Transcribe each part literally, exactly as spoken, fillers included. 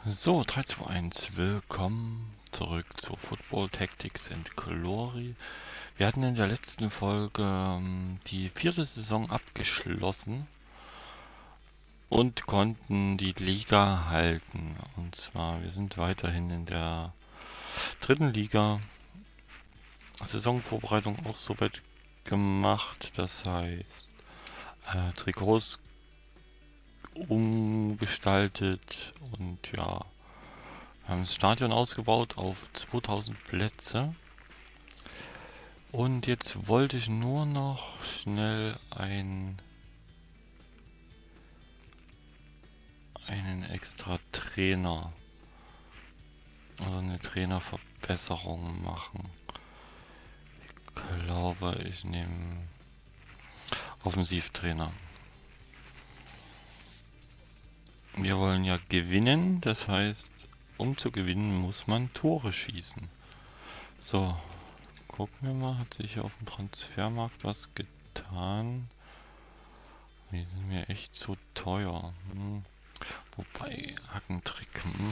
So, drei, zwei, eins, willkommen zurück zu Football Tactics and Glory. Wir hatten in der letzten Folge ähm, die vierte Saison abgeschlossen und konnten die Liga halten. Und zwar, wir sind weiterhin in der dritten Liga. Saisonvorbereitung auch soweit gemacht. Das heißt, äh, Trikots umgestaltet und ja, wir haben das Stadion ausgebaut auf zweitausend Plätze. Und jetzt wollte ich nur noch schnell ein, einen extra Trainer oder eine Trainerverbesserung machen. Ich glaube, ich nehme Offensivtrainer. Wir wollen ja gewinnen, das heißt, um zu gewinnen, muss man Tore schießen. So, gucken wir mal, hat sich hier auf dem Transfermarkt was getan? Die sind mir echt zu teuer. Hm. Wobei, Hackentrick.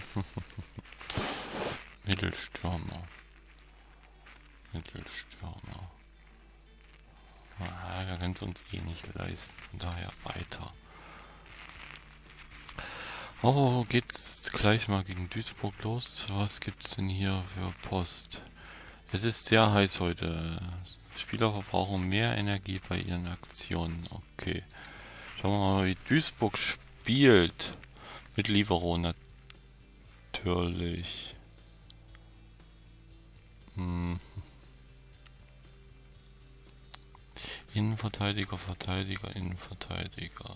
Mittelstürmer. Mittelstürmer. Ah, wir können es uns eh nicht leisten. Daher weiter. Oh, geht's gleich mal gegen Duisburg los? Was gibt's denn hier für Post? Es ist sehr heiß heute. Spieler verbrauchen mehr Energie bei ihren Aktionen. Okay. Schauen wir mal, wie Duisburg spielt. Mit Libero natürlich. Hm. Innenverteidiger, Verteidiger, Innenverteidiger.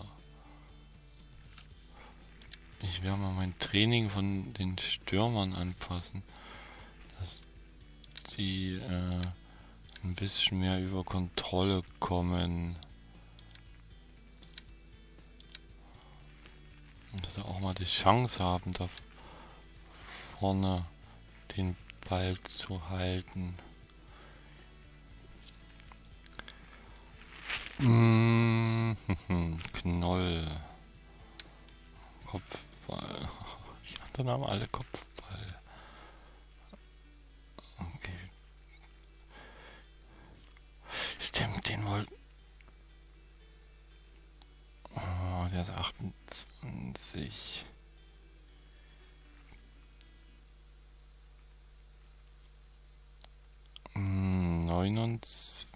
Ich werde mal mein Training von den Stürmern anpassen, dass sie äh, ein bisschen mehr über Kontrolle kommen. Und dass sie auch mal die Chance haben, da vorne den Ball zu halten. Mmh, Knoll. Kopfball. Die anderen haben alle Kopfball. Okay. Stimmt, den wollten. Oh, der ist achtundzwanzig. Hm, neunundzwanzig.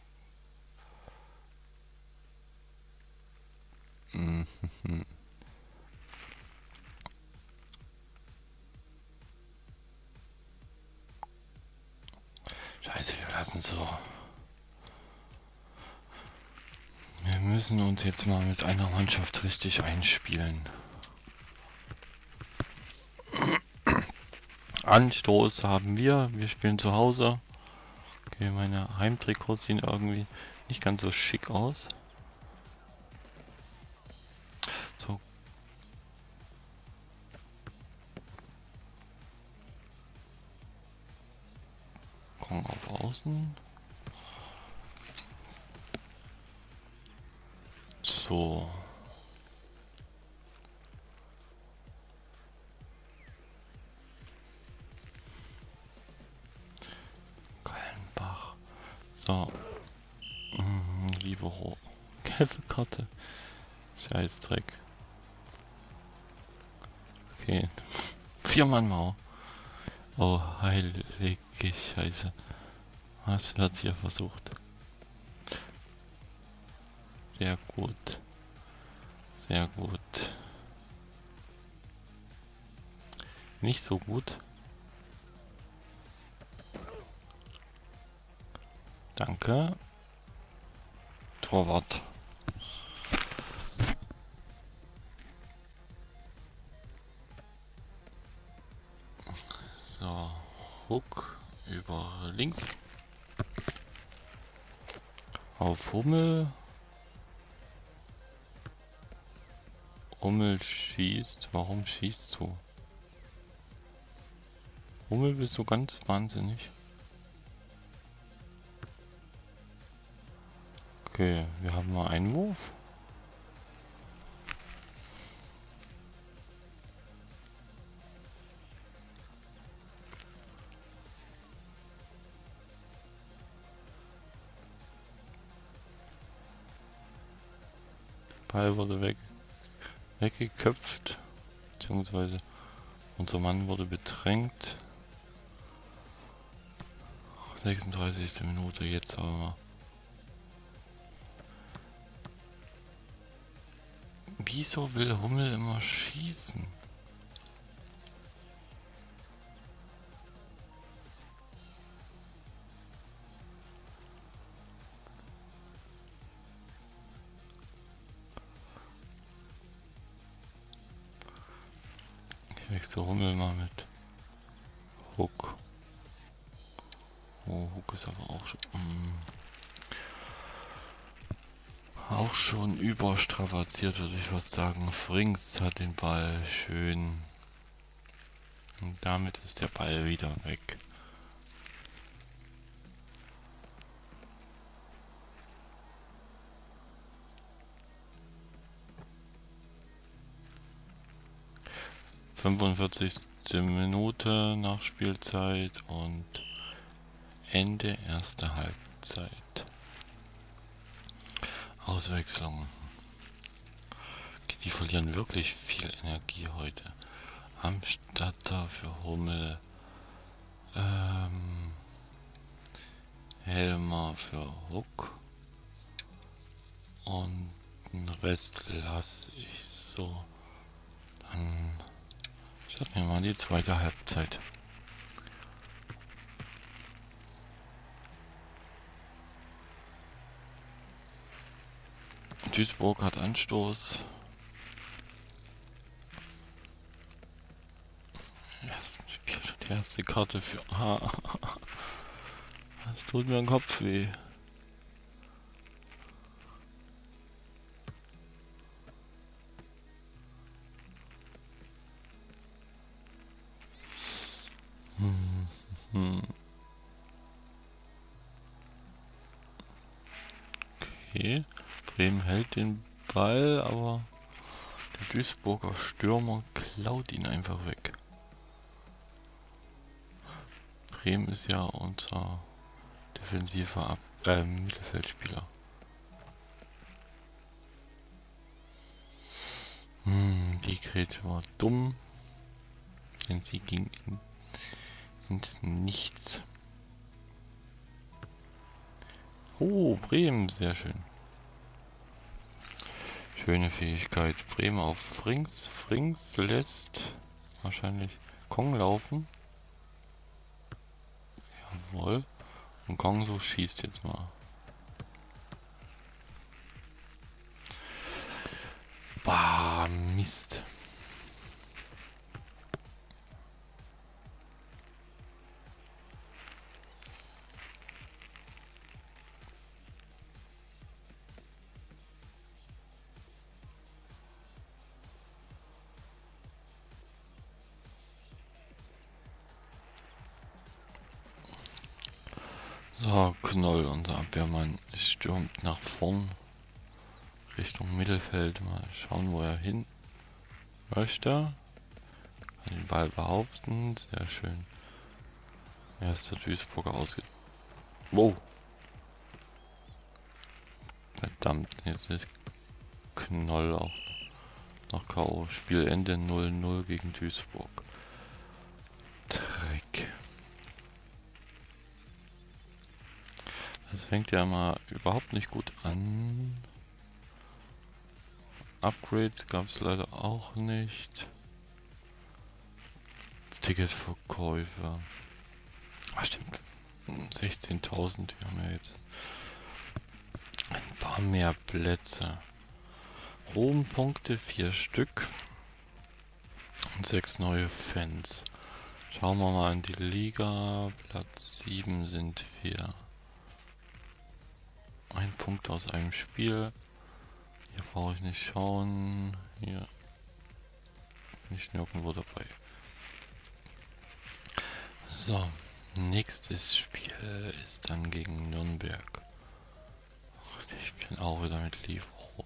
Hm, Scheiße, wir lassen so. Wir müssen uns jetzt mal mit einer Mannschaft richtig einspielen. Anstoß haben wir. Wir spielen zu Hause. Okay, meine Heimtrikots sehen irgendwie nicht ganz so schick aus. So. Komm auf Außen. So. Kallenbach. So. Mhm, Libero. Gelbe Karte. Scheißdreck. Okay. Vier Mann Mau. Oh, heilige Scheiße. Was wird hier versucht? Sehr gut. Sehr gut. Nicht so gut. Danke. Torwart. So. Hook über links. Auf Hummel. Hummel schießt. Warum schießt du? Hummel bist du ganz wahnsinnig. Okay, wir haben mal Einwurf. Ball wurde weg, weggeköpft, beziehungsweise unser Mann wurde bedrängt. sechsunddreißigste Minute, jetzt aber. Wieso will Hummel immer schießen? Ich wechsle Hummel mal mit Hook. Oh, Hook ist aber auch schon, mm, auch schon überstrapaziert, würde ich was sagen. Frings hat den Ball schön. Und damit ist der Ball wieder weg. fünfundvierzigste Minute nach Spielzeit und Ende erster Halbzeit. Auswechslung. Die verlieren wirklich viel Energie heute. Amstatter für Hummel. Ähm, Helmer für Hook. Und den Rest lasse ich so. Dann starten wir mal die zweite Halbzeit. Duisburg hat Anstoß. Ersten Spiel schon die erste Karte für. Ah, das tut mir im Kopf weh. Hm, hm. Okay, Bremen hält den Ball, aber der Duisburger Stürmer klaut ihn einfach weg. Bremen ist ja unser defensiver Ab äh, Mittelfeldspieler. Hm, die Grätsche war dumm, denn sie ging in, ins Nichts. Oh, Bremen, sehr schön. Schöne Fähigkeit. Bremen auf Frings. Frings lässt wahrscheinlich Kong laufen. Jawohl. Und Kong so schießt jetzt mal. Bah, Mist. So, Knoll, unser Abwehrmann, stürmt nach vorn Richtung Mittelfeld. Mal schauen, wo er hin möchte. Kann den Ball behaupten. Sehr schön. Erster Duisburger ausge... Wow. Verdammt, jetzt ist Knoll auch noch K O. Spielende null null gegen Duisburg. Dreck. Das fängt ja mal überhaupt nicht gut an. Upgrades gab es leider auch nicht. Ticketverkäufe. Ah, stimmt. sechzehntausend. Wir haben ja jetzt ein paar mehr Plätze. Ruhmpunkte, vier Stück. Und sechs neue Fans. Schauen wir mal in die Liga. Platz sieben sind wir. Ein Punkt aus einem Spiel. Hier brauche ich nicht schauen. Hier bin ich nirgendwo dabei. So, nächstes Spiel ist dann gegen Nürnberg. Ich bin auch wieder mit Livro.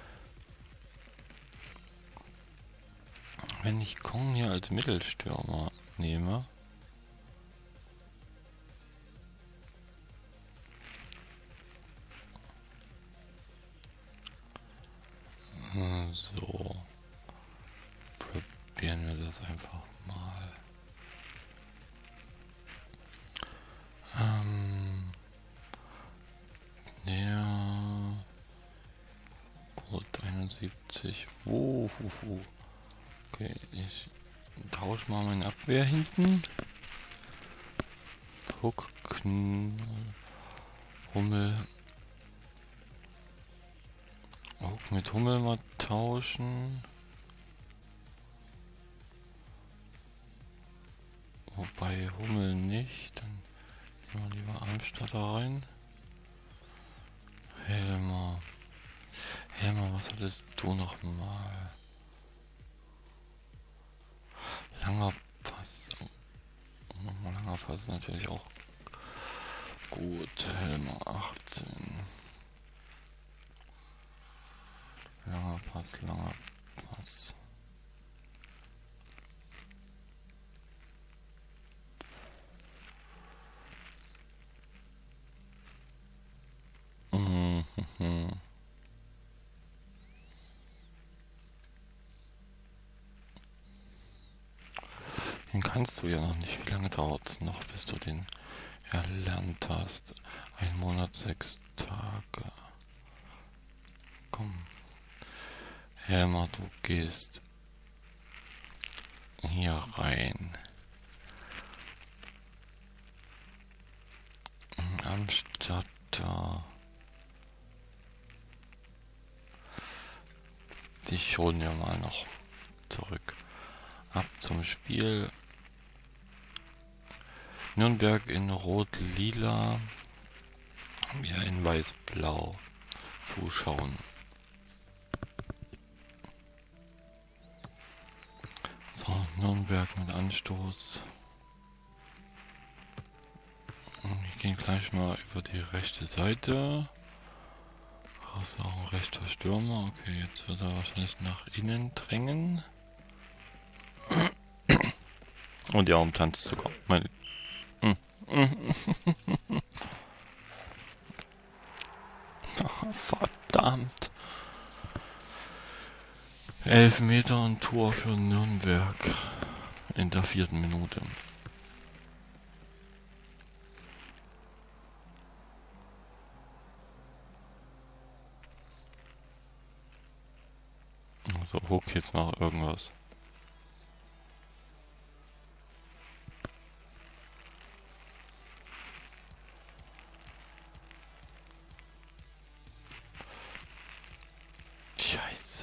Wenn ich Kong hier als Mittelstürmer nehme, So. Probieren wir das einfach mal. Ähm. Ja. Gut, einundsiebzig. Oh, hu, hu. Okay, ich tausche mal meine Abwehr hinten. Huck, Kn Hummel. Huck mit Hummel mal tauschen. Wobei Hummel nicht. Dann nehmen wir lieber Armstatter rein. Helmer. Helmer, was hattest du noch mal? Langer Pass. Oh, nochmal langer Pass ist natürlich auch gut. Helmer achtzehn. Langer Pass, langer Pass. Mhm. Den kannst du ja noch nicht. Wie lange dauert es noch, bis du den erlernt hast? Ein Monat, sechs Tage. Komm. Helmer, du gehst hier rein. Amstatter. Dich holen wir mal noch zurück. Ab zum Spiel. Nürnberg in Rot-Lila. Wir in Weiß-Blau zuschauen. So, Nürnberg mit Anstoß. Wir gehen gleich mal über die rechte Seite. Das ist auch ein rechter Stürmer. Okay, jetzt wird er wahrscheinlich nach innen drängen. Und ja, um Tanz zu kommen. Meine Verdammt. Elf Meter und Tor für Nürnberg in der vierten Minute. So, Hook jetzt noch irgendwas. Scheiße.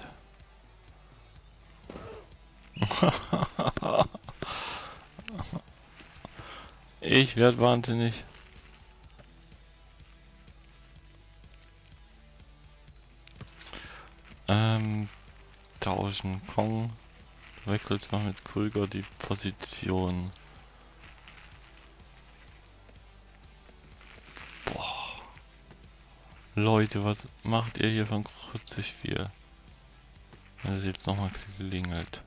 Ich werd wahnsinnig. Ähm, tauschen Kong. Wechselt noch mit Krüger die Position. Boah. Leute, was macht ihr hier von Krützig viel? Wenn es jetzt nochmal klingelt.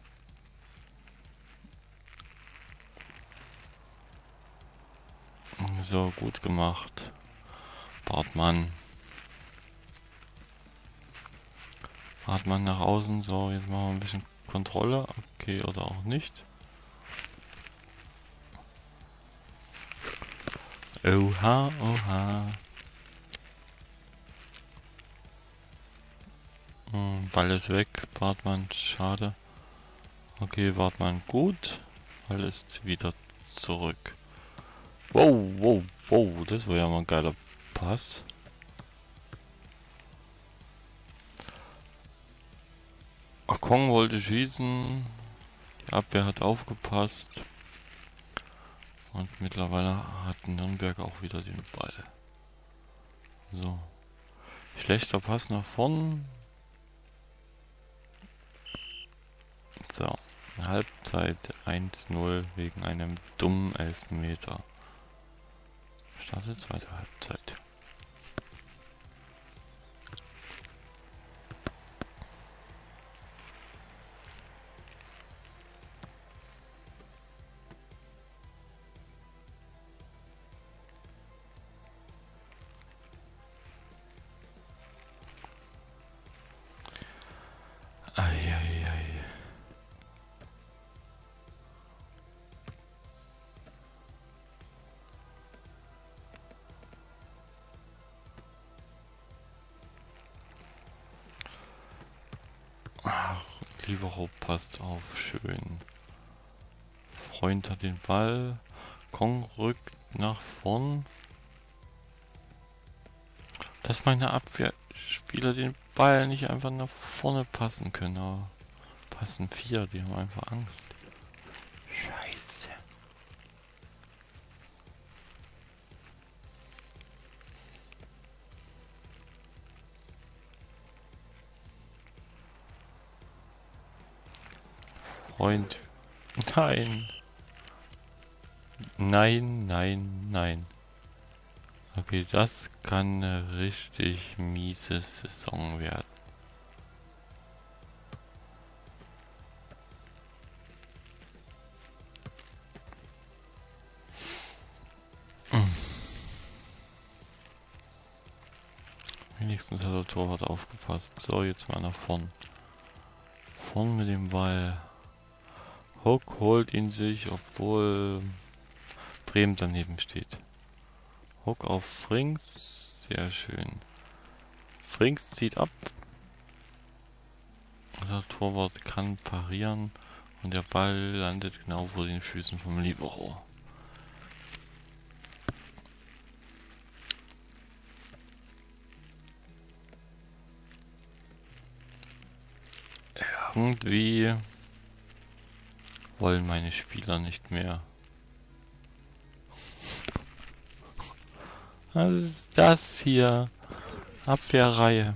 So, gut gemacht. Bartmann. Bartmann nach außen. So, jetzt machen wir ein bisschen Kontrolle. Okay, oder auch nicht. Oha, oha. Hm, Ball ist weg. Bartmann, schade. Okay, Bartmann gut. Ball ist wieder zurück. Wow, wow, wow. Das war ja mal ein geiler Pass. Kong wollte schießen. Die Abwehr hat aufgepasst. Und mittlerweile hat Nürnberg auch wieder den Ball. So. Schlechter Pass nach vorn. So. Halbzeit eins null wegen einem dummen Elfmeter. Startet zweite Halbzeit. Libero passt auf, schön. Freund hat den Ball. Kong rückt nach vorn. Dass meine Abwehrspieler den Ball nicht einfach nach vorne passen können. Aber passen vier, die haben einfach Angst. Scheiße. Freund. Nein. Nein, nein, nein. Okay, das kann eine richtig miese Saison werden. Wenigstens hat der Torwart aufgepasst. So, jetzt mal nach vorn. Vorn mit dem Ball. Hook holt ihn sich, obwohl Bremen daneben steht. Hook auf Frings. Sehr schön. Frings zieht ab. Der Torwart kann parieren. Und der Ball landet genau vor den Füßen vom Libero. Irgendwie wollen meine Spieler nicht mehr. Was ist das hier? Abwehrreihe.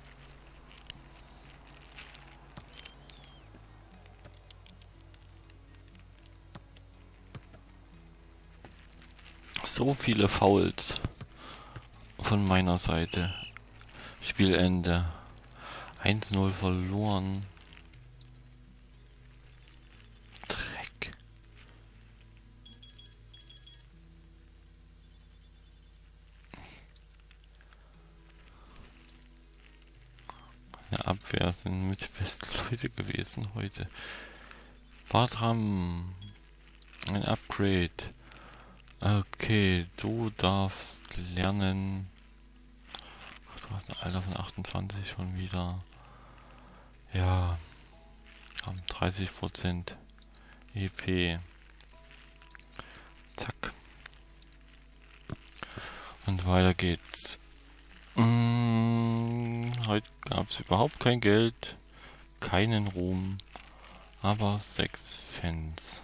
So viele Fouls von meiner Seite. Spielende. eins null verloren. Dreck. Meine Abwehr sind mit die besten Leute gewesen heute. Bartram. Ein Upgrade. Okay, du darfst lernen. Ach, du hast ein Alter von achtundzwanzig schon wieder. Ja, haben dreißig Prozent E P. Zack. Und weiter geht's. Hm, heute gab es überhaupt kein Geld, keinen Ruhm, aber sechs Fans.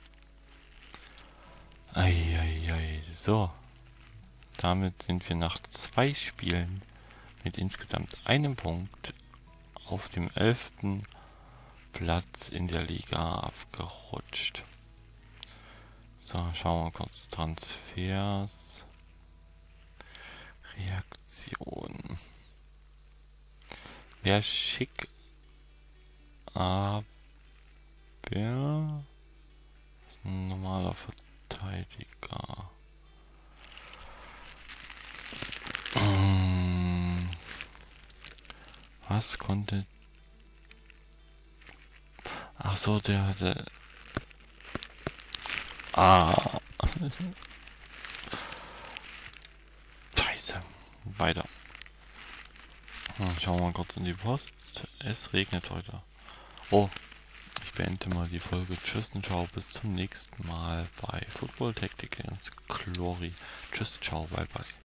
Eieiei, so. Damit sind wir nach zwei Spielen mit insgesamt einem Punkt auf dem elften Platz in der Liga abgerutscht. So, schauen wir kurz. Transfers. Reaktion. Wäre schick, aber ist ein normaler Verteidiger. Hm. Was konnte... Ach so, der hatte... Ah. Scheiße. Weiter. Schauen wir mal kurz in die Post. Es regnet heute. Oh, ich beende mal die Folge. Tschüss und ciao, bis zum nächsten Mal bei Football Tactics and Glory. Tschüss, ciao, bye bye.